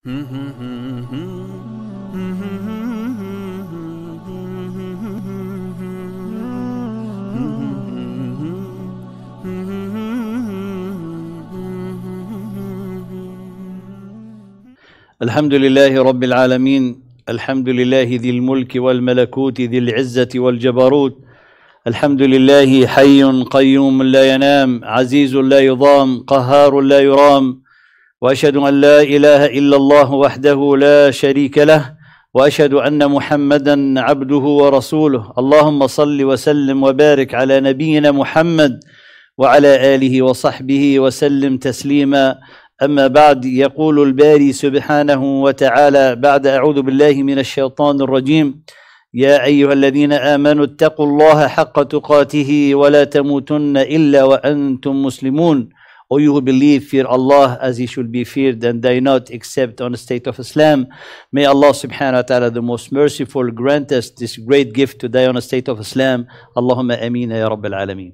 الحمد لله رب العالمين. الحمد لله ذي الملك والملكوت ذي العزة والجبروت. الحمد لله حي قيوم لا ينام، عزيز لا يضام، قهار لا يرام. وأشهد أن لا إله إلا الله وحده لا شريك له، وأشهد أن محمدا عبده ورسوله. اللهم صل وسلم وبارك على نبينا محمد وعلى آله وصحبه وسلم تسليما. أما بعد، يقول الباري سبحانه وتعالى بعد أعوذ بالله من الشيطان الرجيم: يا أيها الذين آمنوا اتقوا الله حق تقاته ولا تموتن إلا وأنتم مسلمون. O you who believe, fear Allah as He should be feared, and die not except on the state of Islam. May Allah subhanahu wa ta'ala, the most merciful, grant us this great gift to die on the state of Islam. Allahumma ameen ya Rabbil Alameen.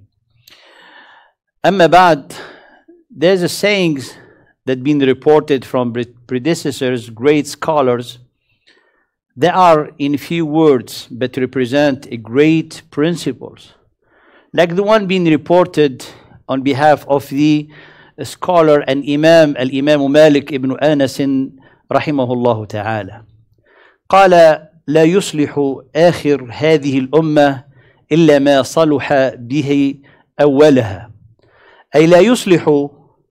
Amma ba'd, there's a sayings that been reported from predecessors, great scholars. They are in few words, but represent a great principles. Like the one being reported on behalf of the scholar and Imam, Al-Imam Malik ibn Anas rahimahullah ta'ala. قال: لا يصلح آخر هذه الأمة إلا ما صلح به أولها. أي لا يصلح,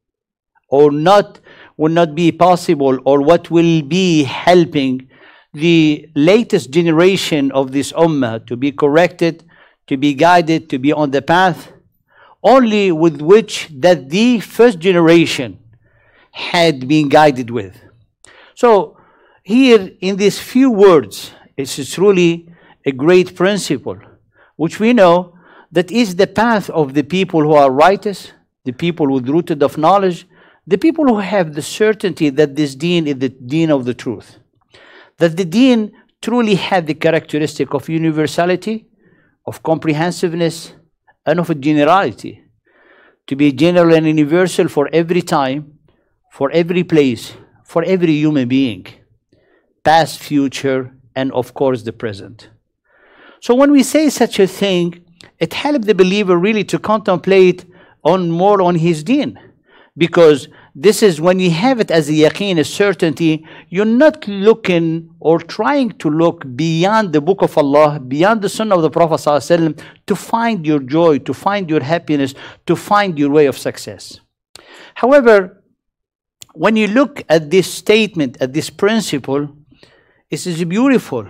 or not, will not be possible, or what will be helping the latest generation of this ummah to be corrected, to be guided, to be on the path, only with which that the first generation had been guided with. So here in these few words, it's truly a great principle, which we know that is the path of the people who are righteous, the people with rooted of knowledge, the people who have the certainty that this deen is the deen of the truth, that the deen truly had the characteristic of universality, of comprehensiveness, and of a generality, to be general and universal for every time, for every place, for every human being, past, future, and of course the present. So when we say such a thing, it helps the believer really to contemplate more on his deen, because this is when you have it as a yaqeen, a certainty, you're not looking or trying to look beyond the book of Allah, beyond the sunnah of the Prophet ﷺ, to find your joy, to find your happiness, to find your way of success. However, when you look at this statement, at this principle, it is beautiful.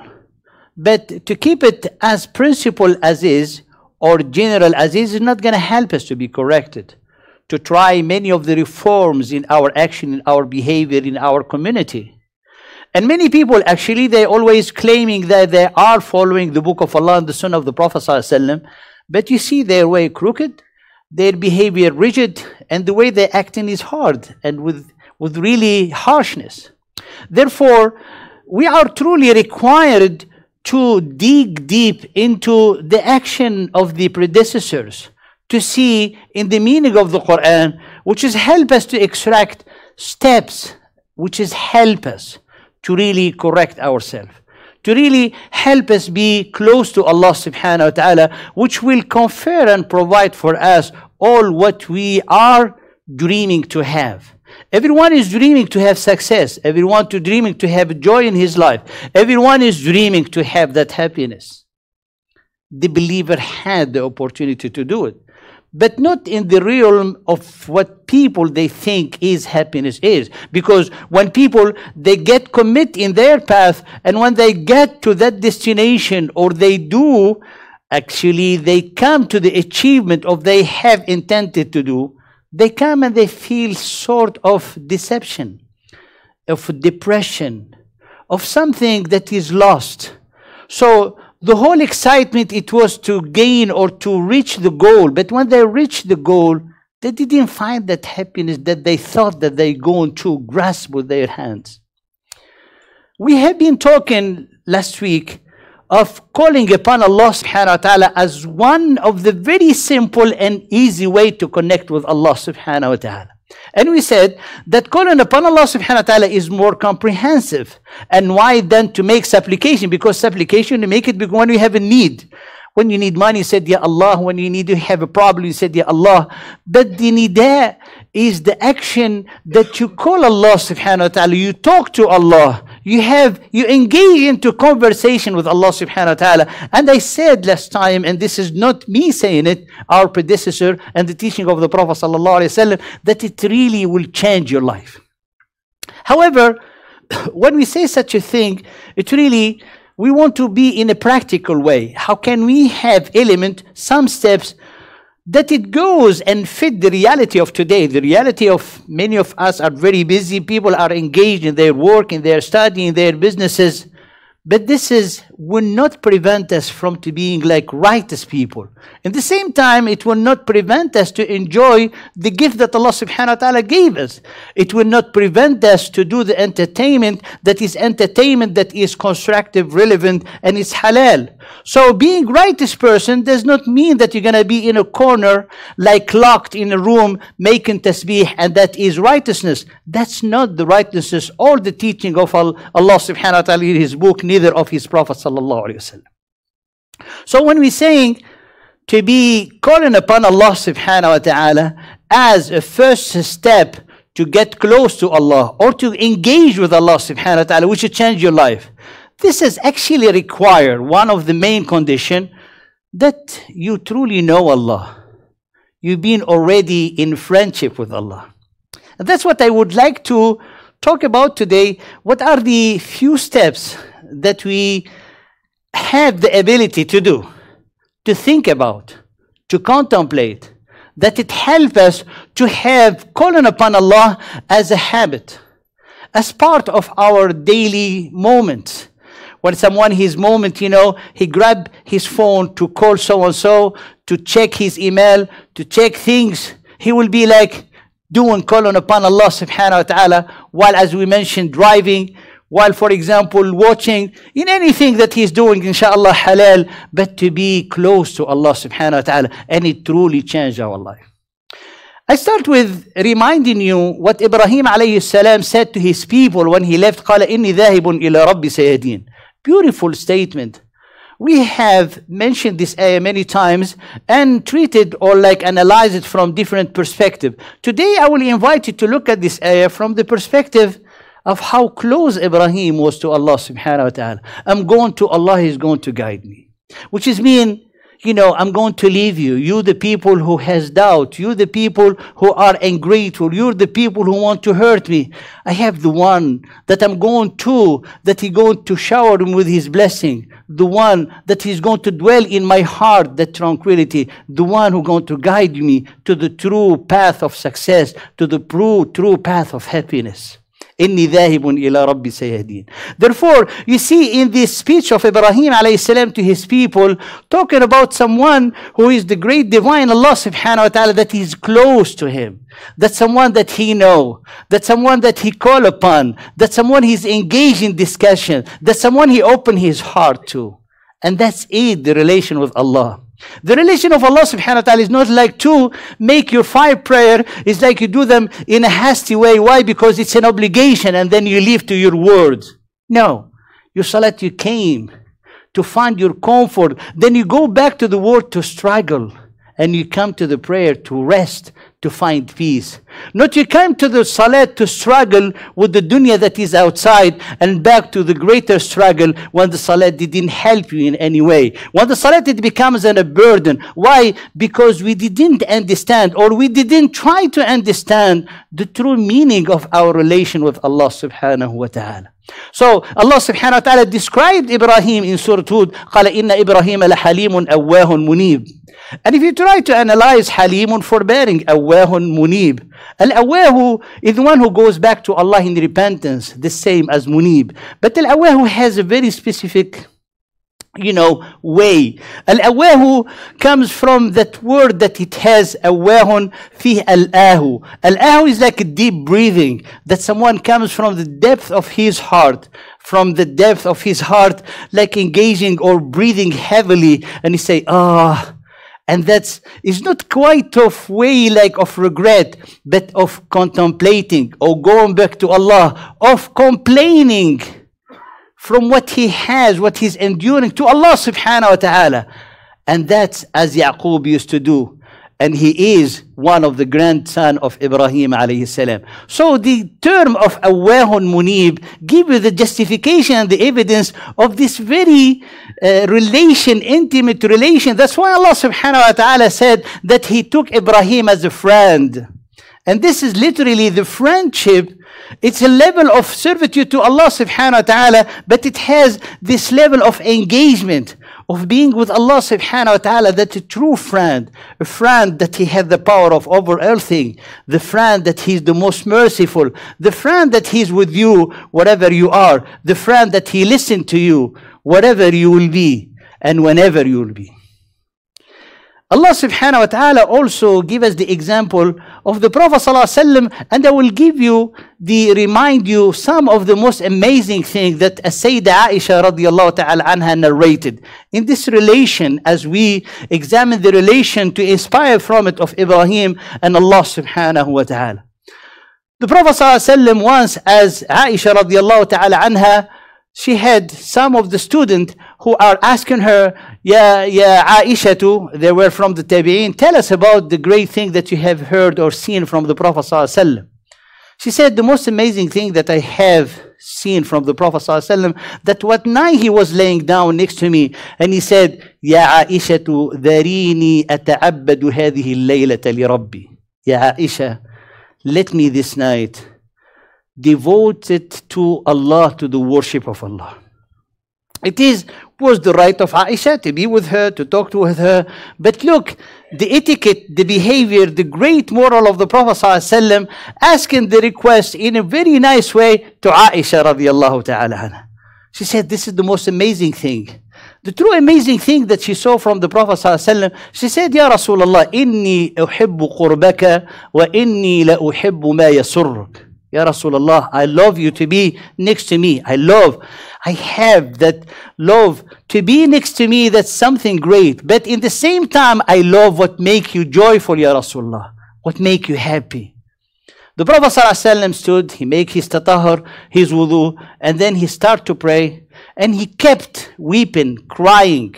But to keep it as principle as is, or general as is not going to help us to be corrected, to try many of the reforms in our action, in our behavior, in our community. And many people actually, they're always claiming that they are following the book of Allah and the sunnah of the Prophet ﷺ, but you see their way crooked, their behavior rigid, and the way they're acting is hard and with really harshness. Therefore, we are truly required to dig deep into the action of the predecessors, to see in the meaning of the Quran, which is help us to extract steps, which is help us to really correct ourselves, to really help us be close to Allah subhanahu wa ta'ala, which will confer and provide for us all what we are dreaming to have. Everyone is dreaming to have success. Everyone is dreaming to have joy in his life. Everyone is dreaming to have that happiness. The believer had the opportunity to do it, but not in the realm of what people they think is happiness is. Because when people, they get commit in their path, and when they get to that destination, or they do, actually they come to the achievement of they have intended to do, they come and they feel sort of deception, of depression, of something that is lost. So the whole excitement, it was to gain or to reach the goal. But when they reached the goal, they didn't find that happiness that they thought that they're going to grasp with their hands. We have been talking last week of calling upon Allah subhanahu wa ta'ala as one of the very simple and easy way to connect with Allah subhanahu wa ta'ala. And we said that calling upon Allah subhanahu wa ta'ala is more comprehensive. And why then to make supplication? Because supplication, you make it when you have a need. When you need money, you said, Ya Allah. When you need to have a problem, you said, Ya Allah. But the nida is the action that you call Allah subhanahu wa ta'ala. You talk to Allah. You engage into conversation with Allah subhanahu wa ta'ala. And I said last time, and this is not me saying it, our predecessor and the teaching of the Prophet sallallahu alaihi wasallam, that it really will change your life. However, when we say such a thing, it really, we want to be in a practical way. How can we have some steps that it goes and fit the reality of today? The reality of many of us are very busy. People are engaged in their work, in their study, in their businesses. But this will not prevent us from being like righteous people. At the same time, it will not prevent us to enjoy the gift that Allah subhanahu wa ta'ala gave us. It will not prevent us to do the entertainment that is constructive, relevant, and is halal. So being righteous person does not mean that you're going to be in a corner, like locked in a room, making tasbih, and that is righteousness. That's not the righteousness or the teaching of Allah subhanahu wa ta'ala in His book, neither of His Prophet sallallahu alaihi wasallam. So when we're saying to be calling upon Allah subhanahu wa ta'ala as a first step to get close to Allah or to engage with Allah subhanahu wa ta'ala, which should change your life, this is actually require one of the main conditions, that you truly know Allah. You've been already in friendship with Allah. And that's what I would like to talk about today. What are the few steps that we have the ability to do, to think about, to contemplate, that it helps us to have calling upon Allah as a habit, as part of our daily moments. When someone, his moment, he grab his phone to call so-and-so, to check his email, to check things, he will be like calling upon Allah subhanahu wa ta'ala, while, as we mentioned, driving, while, for example, watching, in anything that he's doing, inshallah, halal, but to be close to Allah subhanahu wa ta'ala, and it truly changed our life. I start with reminding you what Ibrahim alayhi salam said to his people when he left. قال إني ذاهب إلى ربي سيهدين. Beautiful statement. We have mentioned this ayah many times and treated or analyzed it from different perspectives. Today I will invite you to look at this ayah from the perspective of how close Ibrahim was to Allah subhanahu wa ta'ala. I'm going to Allah, He's going to guide me. Which is mean, I'm going to leave you. You the people who has doubt. You the people who are ungrateful. You're the people who want to hurt me. I have the one that I'm going to, that He's going to shower him with His blessing. The one that He's going to dwell in my heart, that tranquility. The one who's going to guide me to the true path of success, to the true path of happiness. إِنِّي ذَاهِبٌ إِلَىٰ رَبِّ سَيَهْدِينَ. Therefore, you see in this speech of Ibrahim alayhi salam to his people, talking about someone who is the great divine Allah subhanahu wa ta'ala, that is close to Him, that someone that he know, that someone that he call upon, that someone he's engaged in discussion, that someone he open his heart to. And that's it, the relation with Allah. The relation of Allah subhanahu wa ta'ala is not like to make your 5 prayer. It's like you do them in a hasty way. Why? Because it's an obligation and then you leave to your words. No. Your salat, you came to find your comfort. Then you go back to the word to struggle. And you come to the prayer to rest, to find peace. Not you come to the salat to struggle with the dunya that is outside and back to the greater struggle when the salat didn't help you in any way. When the salat, it becomes a burden. Why? Because we didn't understand, or we didn't try to understand the true meaning of our relation with Allah subhanahu wa ta'ala. So Allah subhanahu wa ta'ala described Ibrahim in Surah Hud, قال إن إبراهيم لحليم أواه منيب. And if you try to analyze Halimun, forbearing, Awahun, Munib. Al-Awahu is the one who goes back to Allah in repentance, the same as Munib. But Al-Awahu has a very specific, way. Al-Awahu comes from that word that it has, Awahun, fih al-Ahu. Al-Ahu is like a deep breathing, that someone comes from the depth of his heart. From the depth of his heart, like engaging or breathing heavily. And he say, And that is not quite of way like of regret, but of contemplating or going back to Allah, of complaining from what he has, what he's enduring to Allah subhanahu wa ta'ala. And that's as Yaqub used to do. And he is one of the grandson of Ibrahim alayhi salam. So the term of Awwahun Munib give you the justification and the evidence of this very intimate relation. That's why Allah subhanahu wa ta'ala said that he took Ibrahim as a friend. And this is literally the friendship. It's a level of servitude to Allah subhanahu wa ta'ala, but it has this level of engagement, of being with Allah subhanahu wa ta'ala, that's a true friend, a friend that he has the power of over everything, the friend that he's the most merciful, the friend that he's with you wherever you are, the friend that he listens to you whatever you will be and whenever you will be. Allah subhanahu wa ta'ala also give us the example of the Prophet sallallahu alaihi wasallam, and I will remind you some of the most amazing things that Sayyidah Aisha radiallahu ta'ala anha narrated. In this relation, as we examine the relation to inspire from it of Ibrahim and Allah subhanahu wa ta'ala. The Prophet sallallahu alaihi wasallam once, as Aisha radiallahu ta'ala anha, she had some of the students who are asking her, Ya Aisha, they were from the Tabi'in, tell us about the great thing that you have heard or seen from the Prophet sallallahu alaihi wasallam. She said, the most amazing thing that I have seen from the Prophet sallallahu alaihi wasallam, that what night he was laying down next to me, and he said, Ya Aisha, dharini ata'abbadu hadhihi al-laylata li Rabbi. Ya Aisha, let me this night devote it to Allah, to the worship of Allah. It was the right of Aisha to be with her, to talk with her. But look, the etiquette, the behavior, the great moral of the Prophet ﷺ, asking the request in a very nice way to Aisha radiallahu ta'ala anha. She said, this is the most amazing thing. The true amazing thing that she saw from the Prophet ﷺ, she said, Ya Rasulullah, inni uhibbu qurbaka wa inni la uhibbu ma yasurruk. Ya Rasulullah, I love you to be next to me. I have that love to be next to me. That's something great. But in the same time, I love what make you joyful, Ya Rasulullah. What make you happy. The Prophet ﷺ stood, he make his tatahur, his wudu, and then he start to pray. And he kept weeping, crying,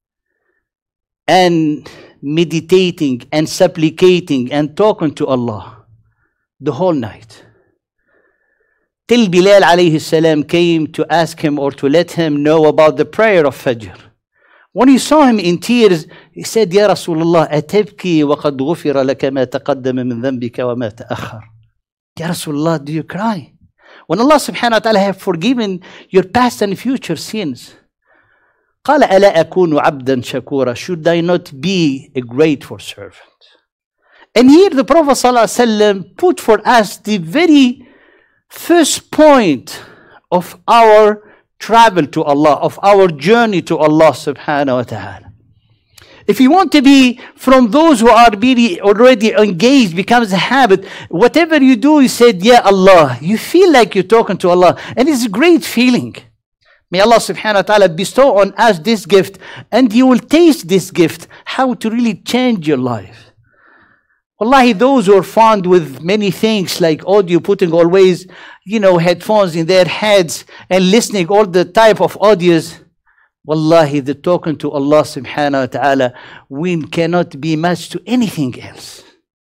and meditating, and supplicating, and talking to Allah the whole night. Till Bilal alayhi salam came to ask him or to let him know about the prayer of Fajr. When he saw him in tears, he said, Ya Rasulullah, atabki wa qad ghufira laka ma taqaddama min dhanbika wa ma ta'akhkhar. Ya Rasulullah, do you cry? When Allah subhanahu wa ta'ala have forgiven your past and future sins. قال ألا أكون عبدا شكورا. Should I not be a grateful servant? And here the Prophet sallallahu alaihi wasallam put for us the very first point of our travel to Allah, of our journey to Allah subhanahu wa ta'ala. If you want to be from those who are really already engaged, becomes a habit, whatever you do, you said, Ya Allah. You feel like you're talking to Allah. And it's a great feeling. May Allah subhanahu wa ta'ala bestow on us this gift, and you will taste this gift, how to really change your life. Wallahi, those who are fond with many things like audio, putting always, headphones in their heads and listening all the type of audios, wallahi, the talking to Allah subhanahu wa ta'ala, we cannot be matched to anything else.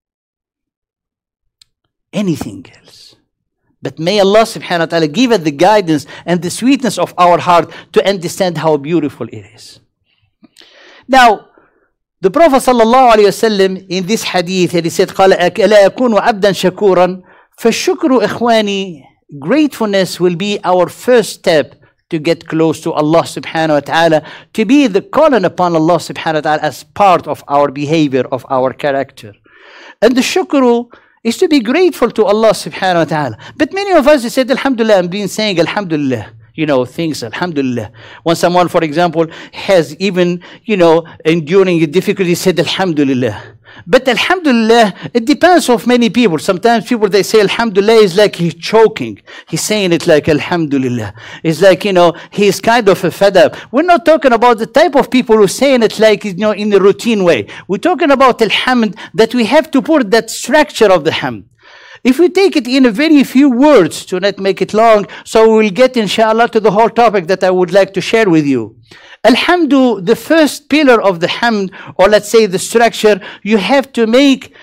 Anything else. But may Allah subhanahu wa ta'ala give us the guidance and the sweetness of our heart to understand how beautiful it is. Now, the Prophet sallallahu alayhi wasallam in this hadith, he said, قال ألا أكون عبدا شكورا. فالشكر إخواني, gratefulness will be our first step to get close to Allah subhanahu wa ta'ala, to be the calling upon Allah subhanahu wa ta'ala as part of our behavior, of our character. And the shukru is to be grateful to Allah subhanahu wa ta'ala. But many of us said, Alhamdulillah, I'm been saying Alhamdulillah. Things, Alhamdulillah. When someone, for example, has even, enduring a difficulty, said Alhamdulillah. But Alhamdulillah, it depends of many people. Sometimes people, they say Alhamdulillah is like he's choking. He's saying it like Alhamdulillah. It's like, he's kind of fed up. We're not talking about the type of people who are saying it like, in a routine way. We're talking about Alhamd, that we have to put that structure of the Hamd. If we take it in a very few words, to not make it long, so we'll get inshallah to the whole topic that I would like to share with you. Alhamdu, the first pillar of the Hamd, or let's say the structure, you have to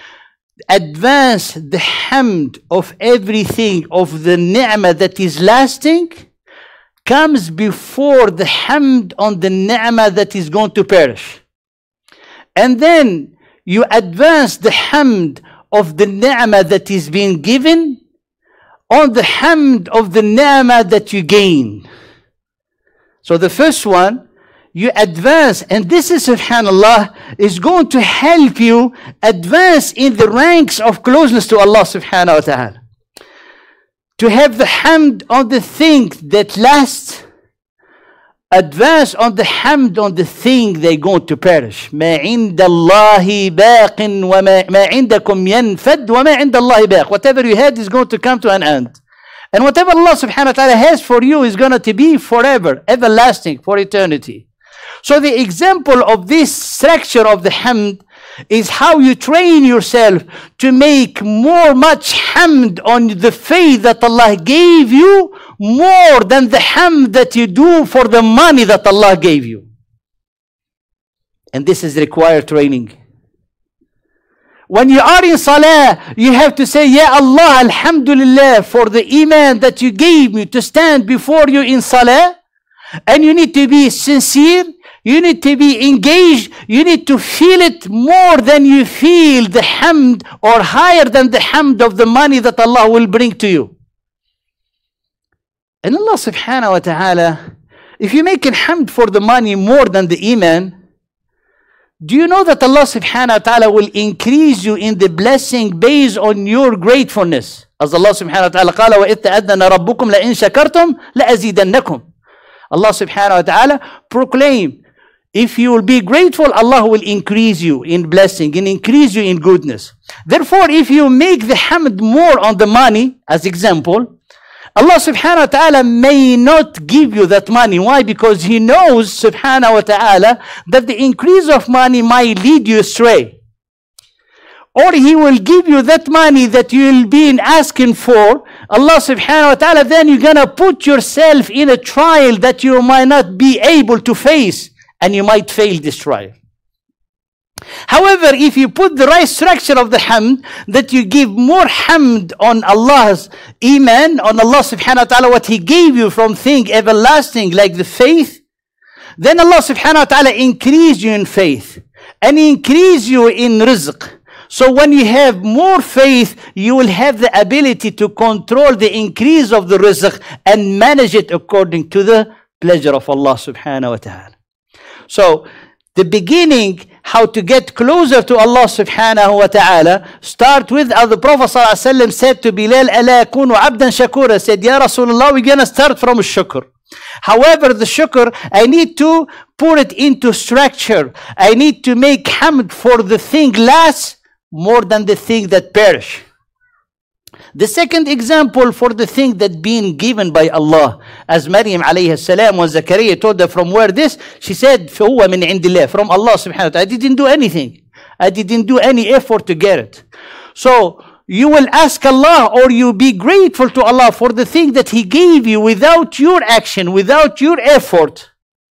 advance the Hamd of everything, of the ni'mah that is lasting, comes before the Hamd on the ni'mah that is going to perish. And then you advance the Hamd of the ni'mah that is being given on the Hamd of the ni'mah that you gain. So the first one, you advance, and this is, subhanallah, is going to help you advance in the ranks of closeness to Allah subhanahu wa ta'ala. To have the Hamd on the thing that lasts, advance on the Hamd on the thing they're going to perish. ما عند الله باق وما عندكم ينفد وما عند الله باق. Whatever you had is going to come to an end. And whatever Allah subhanahu wa ta'ala has for you is going to be forever, everlasting, for eternity. So the example of this structure of the Hamd is how you train yourself to make much Hamd on the faith that Allah gave you, more than the Hamd that you do for the money that Allah gave you. And this is required training. When you are in Salah, you have to say, Ya Allah, Alhamdulillah, for the Iman that you gave me to stand before you in Salah. And you need to be sincere. You need to be engaged. You need to feel it more than you feel the Hamd, or higher than the Hamd of the money that Allah will bring to you. And Allah subhanahu wa ta'ala, if you make a Hamd for the money more than the Iman, do you know that Allah subhanahu wa ta'ala will increase you in the blessing based on your gratefulness? As Allah subhanahu wa ta'ala قال وَإِذْ تَأَذَّنَ رَبُّكُمْ لَإِنْ شَكَرْتُمْ لَأَزِيدَنَّكُمْ. Allah subhanahu wa ta'ala proclaim, if you will be grateful, Allah will increase you in blessing and increase you in goodness. Therefore, if you make the Hamd more on the money, as example, Allah subhanahu wa ta'ala may not give you that money. Why? Because He knows subhanahu wa ta'ala that the increase of money might lead you astray. Or He will give you that money that you'll be asking for, Allah subhanahu wa ta'ala, then you're gonna put yourself in a trial that you might not be able to face, and you might fail this trial. However, if you put the right structure of the Hamd, that you give more Hamd on Allah's Iman, on Allah subhanahu wa ta'ala, what He gave you from thing everlasting like the faith, then Allah subhanahu wa ta'ala increase you in faith and increase you in rizq. So when you have more faith, you will have the ability to control the increase of the rizq and manage it according to the pleasure of Allah subhanahu wa ta'ala. So the beginning, how to get closer to Allah subhanahu wa ta'ala, start with, as the Prophet sallallahu alaihi wasallam said to Bilal, أَلَا أَكُونُ عَبْدًا شَكُورًا, said, Ya Rasulullah, we're going to start from shukr. However, the shukr, I need to put it into structure. I need to make Hamd for the thing last more than the thing that perish. The second example for the thing that being given by Allah, as Maryam alayhi salam, when Zakaria told her from where this, she said, فَهُوَ مِنْ عِنْدِ اللَّهِ, from Allah subhanahu wa ta'ala. I didn't do anything. I didn't do any effort to get it. So you will ask Allah, or you be grateful to Allah for the thing that He gave you without your action, without your effort,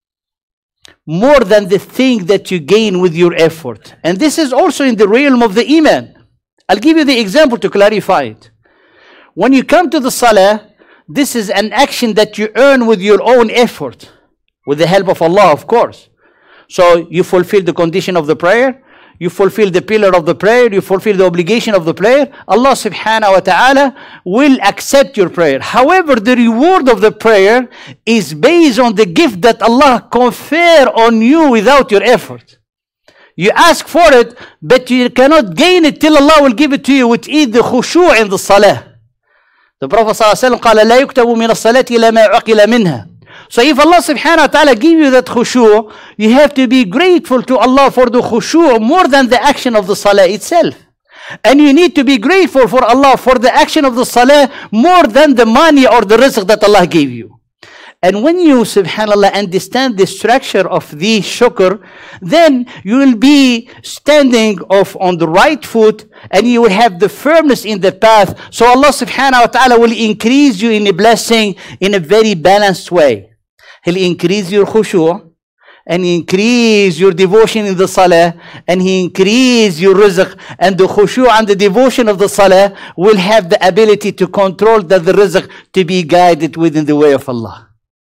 more than the thing that you gain with your effort. And this is also in the realm of the Iman. I'll give you the example to clarify it. When you come to the Salah, this is an action that you earn with your own effort, with the help of Allah, of course. So you fulfill the condition of the prayer, you fulfill the pillar of the prayer, you fulfill the obligation of the prayer, Allah subhanahu wa ta'ala will accept your prayer. However, the reward of the prayer is based on the gift that Allah confer on you without your effort. You ask for it, but you cannot gain it till Allah will give it to you, which is the khushu' in the Salah. The Prophet ﷺ قال لا يكتب من الصلاة إلا ما عقل منها. So if Allah subhanahu wa ta'ala give you that khushu', you have to be grateful to Allah for the khushu' more than the action of the salah itself. And you need to be grateful for Allah for the action of the salah more than the money or the rizq that Allah gave you. And when you, subhanAllah, understand the structure of the shukr, then you will be standing off on the right foot and you will have the firmness in the path. So Allah subhanahu wa ta'ala will increase you in a blessing in a very balanced way. He'll increase your khushu' and increase your devotion in the salah, and He increase your rizq. And the khushu' and the devotion of the salah will have the ability to control the rizq to be guided within the way of Allah.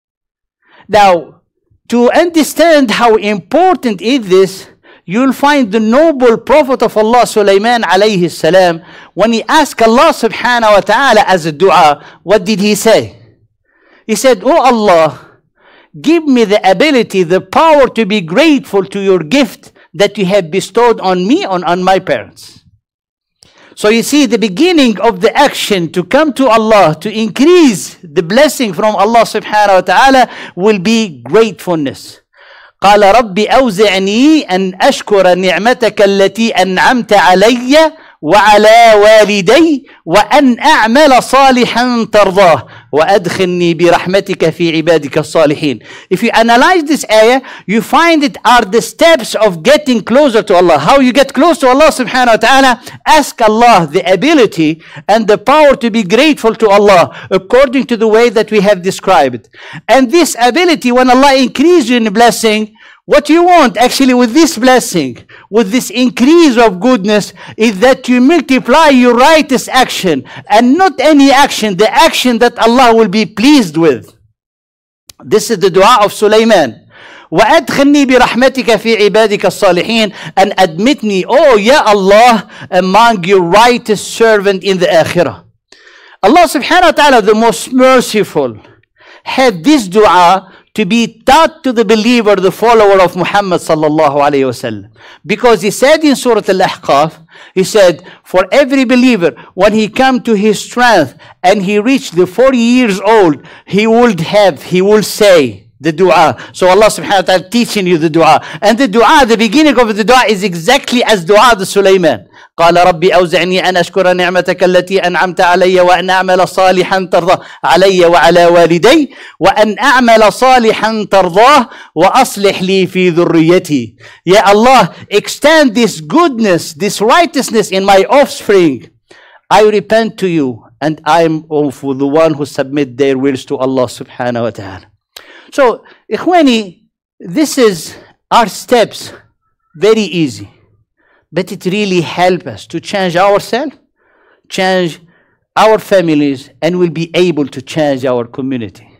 Now, to understand how important is this, you'll find the noble Prophet of Allah, Sulaiman alayhi salam, when he asked Allah subhanahu wa ta'ala as a dua, what did he say? He said, "Oh Allah, give me the ability, the power to be grateful to your gift that you have bestowed on me and on my parents." So you see, the beginning of the action to come to Allah, to increase the blessing from Allah subhanahu wa ta'ala, will be gratefulness. قال رب أوزعني أن أشكر نعمتك التي أنعمت علي وعلى والدي وأن أعمل صالحا ترضاه وأدخلني برحمتك في عبادك الصالحين. If you analyze this ayah, you find it are the steps of getting closer to Allah. How you get close to Allah subhanahu wa ta'ala? Ask Allah the ability and the power to be grateful to Allah according to the way that we have described. And this ability, when Allah increases you in blessing, what you want actually with this blessing, with this increase of goodness, is that you multiply your righteous action, and not any action, the action that Allah will be pleased with. This is the dua of Sulaiman. وَأَدْخِلْنِي بِرَحْمَتِكَ فِي عِبَادِكَ الصَّالِحِينَ, and admit me, oh ya Allah, among your righteous servant in the akhirah. Allah subhanahu wa ta'ala, the most merciful, had this dua to be taught to the believer, the follower of Muhammad sallallahu alayhi wasallam. Because he said in Surah Al-Ahqaf, he said, for every believer, when he come to his strength and he reached the 40 years old, he will say the dua. So Allah subhanahu wa ta'ala teaching you the dua. And the dua, the beginning of the dua is exactly as dua of Sulaiman. قال ربي أوزعني أن أشكر نعمتك التي أنعمت علي وأن أعمل صالحا ترضاه علي وعلى والدي وأن أعمل صالحا ترضاه وأصلح لي في ذريتي. Ya Allah, extend this goodness, this righteousness in my offspring. I repent to you and I am of the one who submit their wills to Allah subhanahu wa ta'ala. So, Ikhwani, this is our steps, very easy. But it really helps us to change ourselves, change our families, and we'll be able to change our community.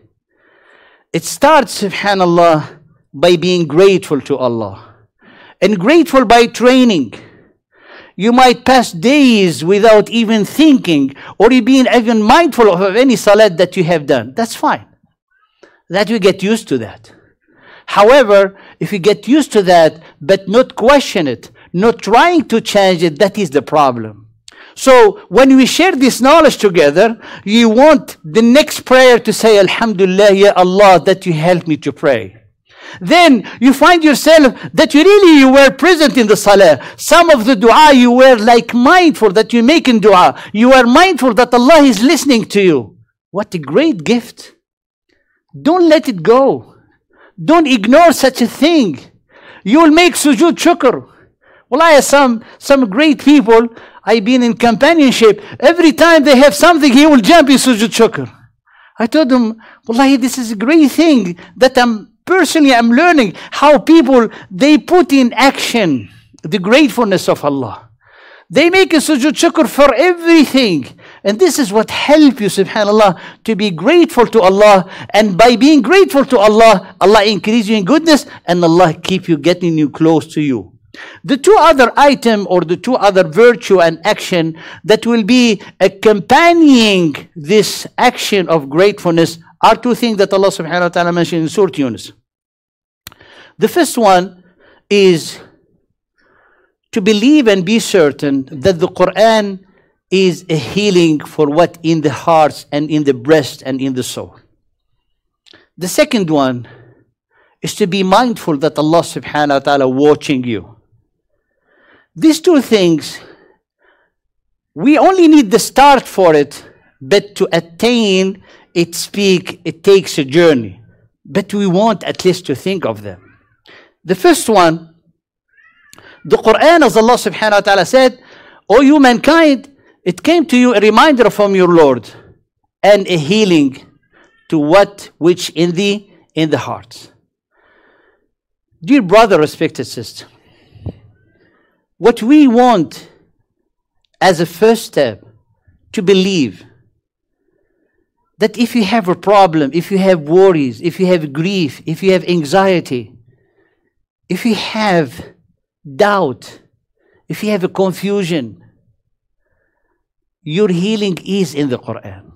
It starts, subhanallah, by being grateful to Allah. And grateful by training. You might pass days without even thinking or being even mindful of any salat that you have done. That's fine. That you get used to that. However, if you get used to that but not question it, not trying to change it, that is the problem. So when we share this knowledge together, you want the next prayer to say, Alhamdulillah, Ya Allah, that you helped me to pray. Then you find yourself that you were present in the salah. Some of the dua you were like mindful that you make in dua. You are mindful that Allah is listening to you. What a great gift. Don't let it go. Don't ignore such a thing. You will make sujood shukr. Wallahi, some great people, I've been in companionship. Every time they have something, he will jump in sujood shukr. I told him, Wallahi, this is a great thing that I'm learning how people, they put in action the gratefulness of Allah. They make a sujood shukr for everything. And this is what helps you, subhanAllah, to be grateful to Allah. And by being grateful to Allah, Allah increase you in goodness and Allah keep you getting you close to you. The two other item or the two other virtue and action that will be accompanying this action of gratefulness are two things that Allah subhanahu wa ta'ala mentioned in Surah Yunus. The first one is to believe and be certain that the Quran is a healing for what in the hearts and in the breast and in the soul. The second one is to be mindful that Allah subhanahu wa ta'ala watching you. These two things, we only need the start for it, but to attain its peak, it takes a journey. But we want at least to think of them. The first one, the Quran, as Allah subhanahu wa ta'ala said, O you mankind, it came to you a reminder from your Lord and a healing to which in the hearts. Dear brother, respected sister, what we want as a first step to believe that if you have a problem, if you have worries, if you have grief, if you have anxiety, if you have doubt, if you have a confusion, your healing is in the Quran.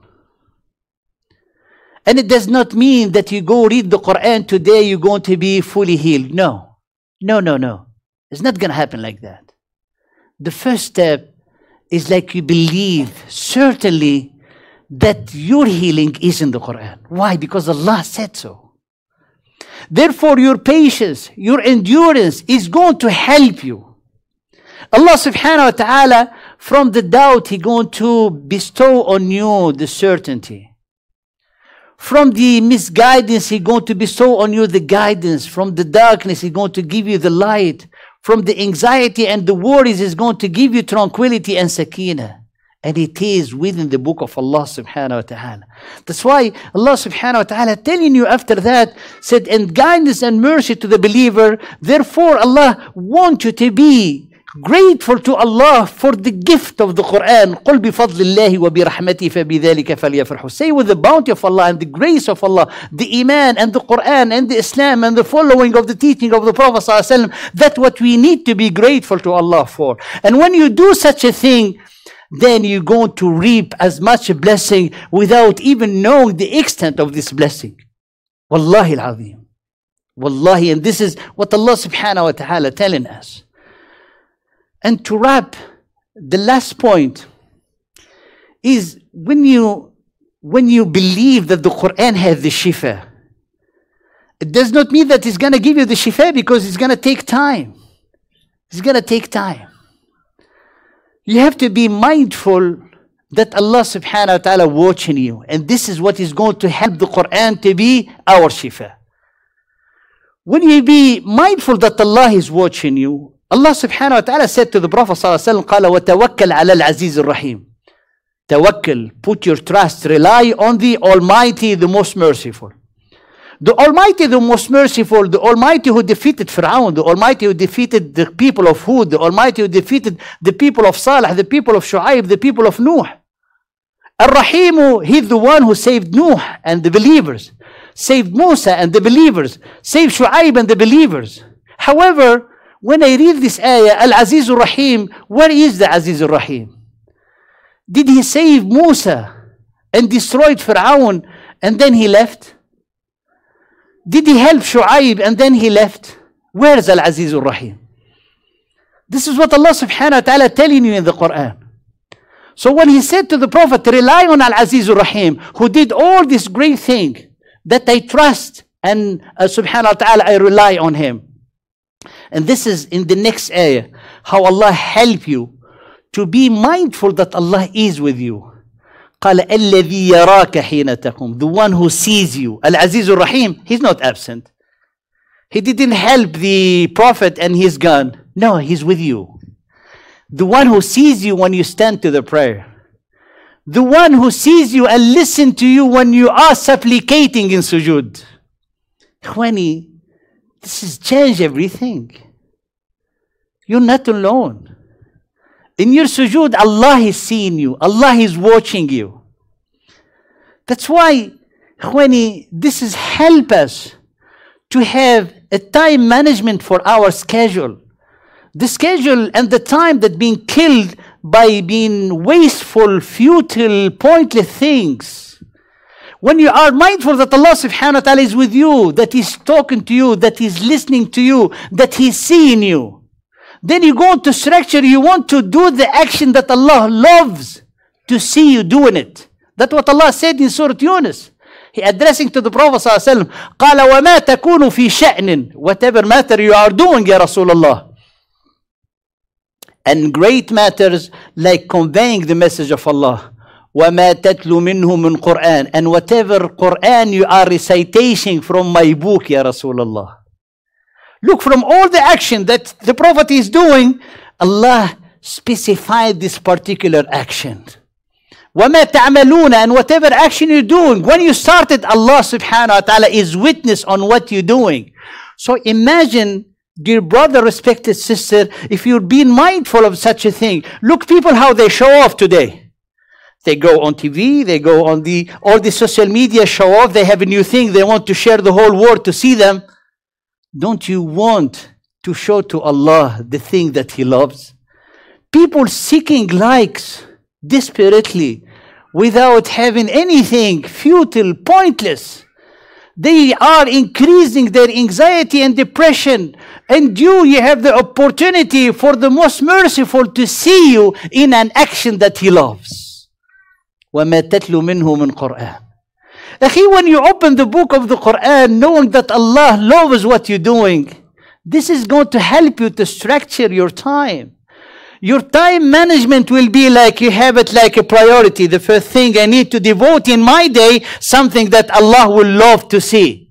And it does not mean that you go read the Quran today, you're going to be fully healed. No. No, no, no. It's not going to happen like that. The first step is like you believe certainly that your healing is in the Quran. Why? Because Allah said so. Therefore, your patience, your endurance is going to help you. Allah subhanahu wa ta'ala, from the doubt, He's going to bestow on you the certainty. From the misguidance, He's going to bestow on you the guidance. From the darkness, He's going to give you the light. From the anxiety and the worries, He's going to give you tranquility and sakina. And it is within the book of Allah subhanahu wa ta'ala. That's why Allah subhanahu wa ta'ala telling you after that, said, and kindness and mercy to the believer. Therefore, Allah wants you to be grateful to Allah for the gift of the Quran. قُلْ بِفَضْلِ اللَّهِ وَبِرَحْمَتِهِ فَبِذَلِكَ فَلْيَفْرَحُوا. Say with the bounty of Allah and the grace of Allah, the Iman and the Quran and the Islam and the following of the teaching of the Prophet ﷺ, that's what we need to be grateful to Allah for. And when you do such a thing, then you're going to reap as much blessing without even knowing the extent of this blessing. Wallahi al-azim. Wallahi, and this is what Allah subhanahu wa ta'ala telling us. And to wrap, the last point is when you believe that the Quran has the shifa, it does not mean that it's going to give you the shifa, because it's going to take time. It's going to take time. You have to be mindful that Allah subhanahu wa ta'ala watching you. And this is what is going to help the Quran to be our shifa. When you be mindful that Allah is watching you, Allah subhanahu wa ta'ala said to the Prophet sallallahu alaihi wasallam, قال وتوكل على العزيز الرحيم. Tawakkal, put your trust, rely on the Almighty, the most merciful. The Almighty, the most merciful, the Almighty who defeated Fir'aun, the Almighty who defeated the people of Hud, the Almighty who defeated the people of Salih, the people of Shu'aib, the people of Nuh. Ar-Rahimu, He's the one who saved Nuh and the believers, saved Musa and the believers, saved Shu'aib and the believers. However, when I read this ayah, Al-Aziz Ar-Rahim, where is the Aziz Ar-Rahim? Did He save Musa and destroyed Fir'aun and then He left? Did He help Shu'aib and then He left? Where is Al-Aziz Ar-Rahim? This is what Allah subhanahu wa ta'ala telling you in the Quran. So when He said to the Prophet, rely on Al-Aziz Ar-Rahim, who did all this great thing, that I trust and subhanahu wa ta'ala I rely on Him. And this is in the next ayah, how Allah help you to be mindful that Allah is with you. قال الذي يراك حين تقوم, the one who sees you. Al-Aziz Ar-Rahim, He's not absent. He didn't help the Prophet and he's gone. No, He's with you. The one who sees you when you stand to the prayer. The one who sees you and listen to you when you are supplicating in sujood. Ikhwani, this has changed everything. You're not alone. In your sujood, Allah is seeing you. Allah is watching you. That's why, ikhwani, this is help us to have a time management for our schedule. The schedule and the time that being killed by being wasteful, futile, pointless things. When you are mindful that Allah subhanahu wa ta'ala is with you, that He's talking to you, that He's listening to you, that He's seeing you, then you go into structure, you want to do the action that Allah loves to see you doing it. That's what Allah said in Surah Yunus. He addressing to the Prophet ﷺ, قال وما تكون في شأن, whatever matter you are doing, Ya Rasulullah. And great matters like conveying the message of Allah. وَمَا تَتْلُو مِنْهُ مِنْ Qur'an. And whatever Qur'an you are reciting from my book, Ya Rasulullah. Look, from all the action that the Prophet is doing, Allah specified this particular action. وَمَا تَعْمَلُونَ. And whatever action you're doing, when you started, Allah subhanahu wa ta'ala is witness on what you're doing. So imagine, dear brother, respected sister, if you're being mindful of such a thing. Look, people, how they show off today. They go on TV, they go on all the social media show off. They have a new thing. They want to share the whole world to see them. Don't you want to show to Allah the thing that He loves? People seeking likes desperately without having anything, futile, pointless. They are increasing their anxiety and depression. And you have the opportunity for the most merciful to see you in an action that He loves. وَمَا تَتْلُو مِنْهُ مِنْ قُرْآنٍ. Akhi, when you open the book of the Quran, knowing that Allah loves what you're doing, this is going to help you to structure your time. Your time management will be like you have it like a priority. The first thing I need to devote in my day, something that Allah will love to see.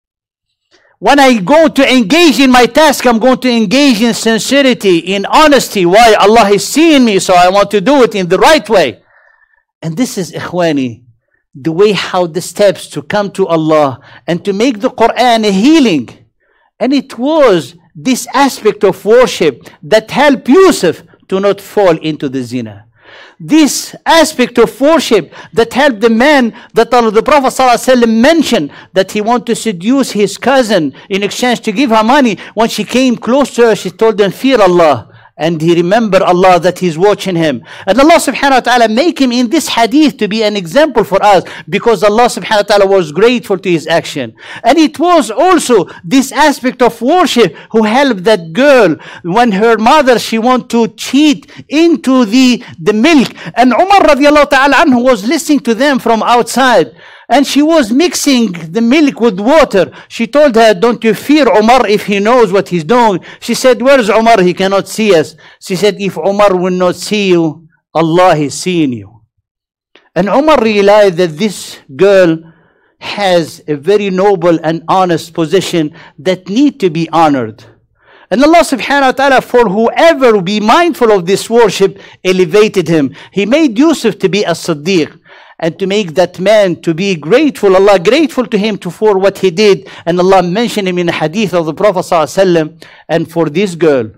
When I go to engage in my task, I'm going to engage in sincerity, in honesty. Why? Allah is seeing me, so I want to do it in the right way. And this is, ikhwani, the way how the steps to come to Allah and to make the Quran a healing. And it was this aspect of worship that helped Yusuf to not fall into the zina. This aspect of worship that helped the man that the Prophet ﷺ mentioned that he wanted to seduce his cousin in exchange to give her money. When she came close to her, she told him, fear Allah. And he remembered Allah, that He's watching him. And Allah subhanahu wa ta'ala make him in this hadith to be an example for us, because Allah subhanahu wa ta'ala was grateful to his action. And it was also this aspect of worship who helped that girl when her mother, she wanted to cheat into the milk. And Umar radiallahu ta'ala anhu was listening to them from outside. And she was mixing the milk with water. She told her, don't you fear Umar if he knows what he's doing? She said, where's Umar? He cannot see us. She said, if Umar will not see you, Allah is seeing you. And Umar realized that this girl has a very noble and honest position that need to be honored. And Allah subhanahu wa ta'ala, for whoever will be mindful of this worship, elevated him. He made Yusuf to be a Siddiq. And to make that man to be grateful, Allah grateful to him for what he did. And Allah mentioned him in a hadith of the Prophet ﷺ. And for this girl,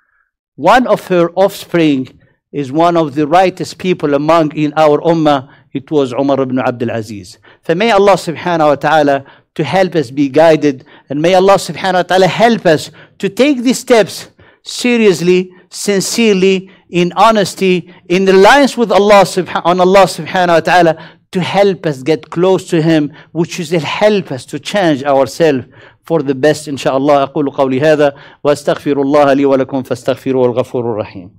one of her offspring is one of the righteous people among in our ummah. It was Umar ibn Abdul Aziz. So may Allah subhanahu wa ta'ala to help us be guided. And may Allah subhanahu wa ta'ala help us to take these steps seriously, sincerely, in honesty, in alliance with Allah subhanahu wa ta'ala, to help us get close to Him, which will help us to change ourselves for the best. Inshallah. أقول قولي هذا وأستغفر الله لي ولكم فاستغفروه الغفور الرحيم.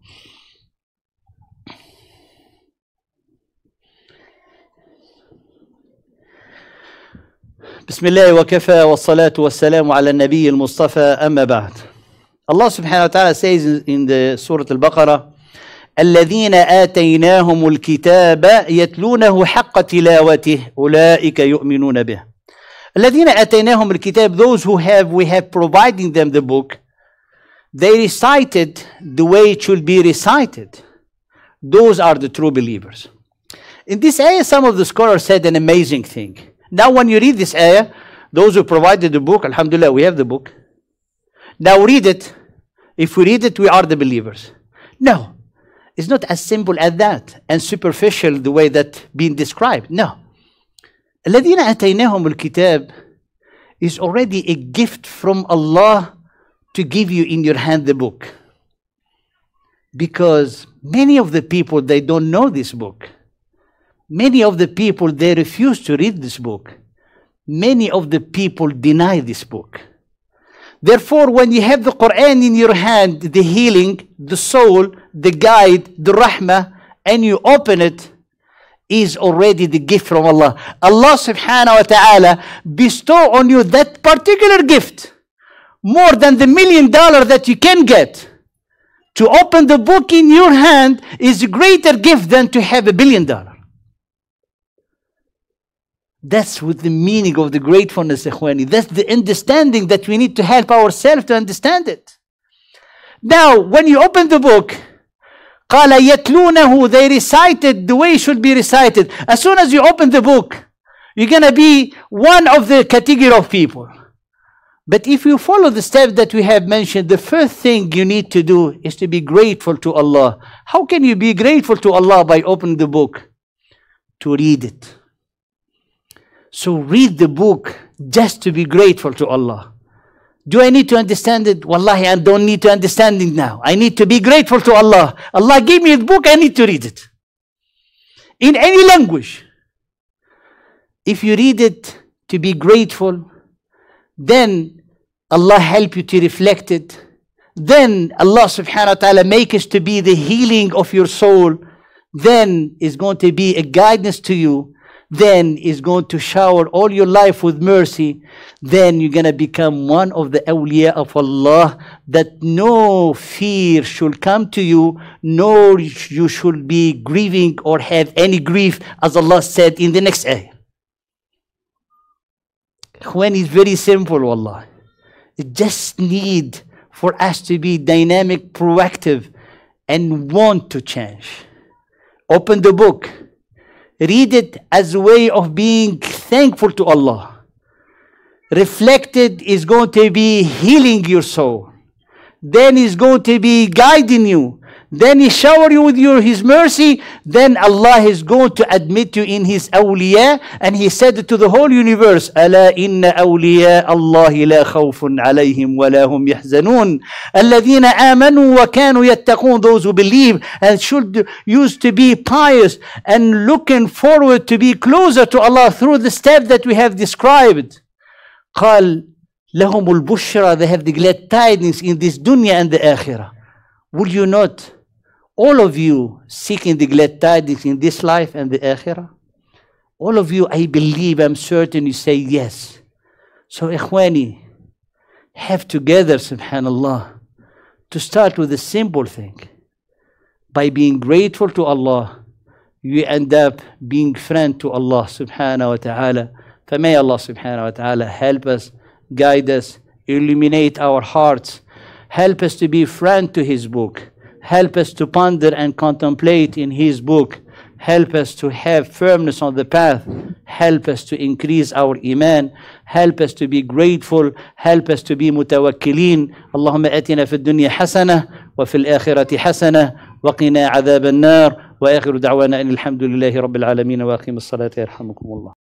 بسم الله وكفى والصلاة والسلام على النبي المصطفى أما بعد. Allah subhanahu wa ta'ala says in the Surah Al-Baqarah, الذين آتيناهم الكتاب يتلونه حق تلاوته أولئك يؤمنون به. الذين آتيناهم الكتاب, those who we have provided them the book, they recited the way it should be recited. Those are the true believers. In this ayah, some of the scholars said an amazing thing. Now when you read this ayah, those who provided the book, alhamdulillah, we have the book. Now read it. If we read it, we are the believers. No. It's not as simple as that and superficial the way that being described. No. الذين آتيناهم الكتاب is already a gift from Allah to give you in your hand the book. Because many of the people, they don't know this book. Many of the people, they refuse to read this book. Many of the people deny this book. Therefore, when you have the Quran in your hand, the healing, the soul, the guide, the rahmah, and you open it, is already the gift from Allah. Allah subhanahu wa ta'ala bestow on you that particular gift more than the $1 million that you can get. To open the book in your hand is a greater gift than to have $1 billion. That's what the meaning of the gratefulness, ikhwani. That's the understanding that we need to help ourselves to understand it. Now, when you open the book, قَالَ يَتْلُونَهُ, they recited the way it should be recited. As soon as you open the book, you're going to be one of the category of people. But if you follow the steps that we have mentioned, the first thing you need to do is to be grateful to Allah. How can you be grateful to Allah by opening the book? To read it. So read the book just to be grateful to Allah. Do I need to understand it? Wallahi, I don't need to understand it now. I need to be grateful to Allah. Allah gave me the book, I need to read it. In any language. If you read it to be grateful, then Allah help you to reflect it. Then Allah subhanahu wa ta'ala make it to be the healing of your soul. Then is going to be a guidance to you. Then is going to shower all your life with mercy. Then you're going to become one of the awliya of Allah, that no fear should come to you, nor you should be grieving or have any grief, as Allah said in the next ayah. When it's very simple, wallah. It just need for us to be dynamic, proactive, and want to change. Open the book. Read it as a way of being thankful to Allah. Reflected is going to be healing your soul. Then is going to be guiding you. Then He shower you with His mercy. Then Allah is going to admit you in His awliya. And He said to the whole universe, أَلَا إِنَّ أَوْلِيَاءَ اللَّهِ لَا خَوْفٌ عَلَيْهِمْ وَلَا هُمْ يَحْزَنُونَ الَّذِينَ آمَنُوا وَكَانُوا يَتَّقُونَ, those who believe and should used to be pious and looking forward to be closer to Allah through the step that we have described. قَالْ لَهُمُ الْبُشْرَى, they have the glad tidings in this dunya and the akhirah. Will you not, all of you, seeking the glad tidings in this life and the akhirah? All of you, I believe, I'm certain you say yes. So, ikhwani, have together, subhanallah, to start with a simple thing. By being grateful to Allah, you end up being friend to Allah subhanahu wa ta'ala. May Allah subhanahu wa ta'ala help us, guide us, illuminate our hearts, help us to be friend to His book, help us to ponder and contemplate in His book, help us to have firmness on the path, help us to increase our iman, help us to be grateful, help us to be mutawakkilin. Allahumma atina fi dunya hasana wa fil akhirati hasana wa qina adhab an-nar wa akhiru da'wana alhamdulillahi rabbil alamin wa aqim as-salata yarhamukumullah.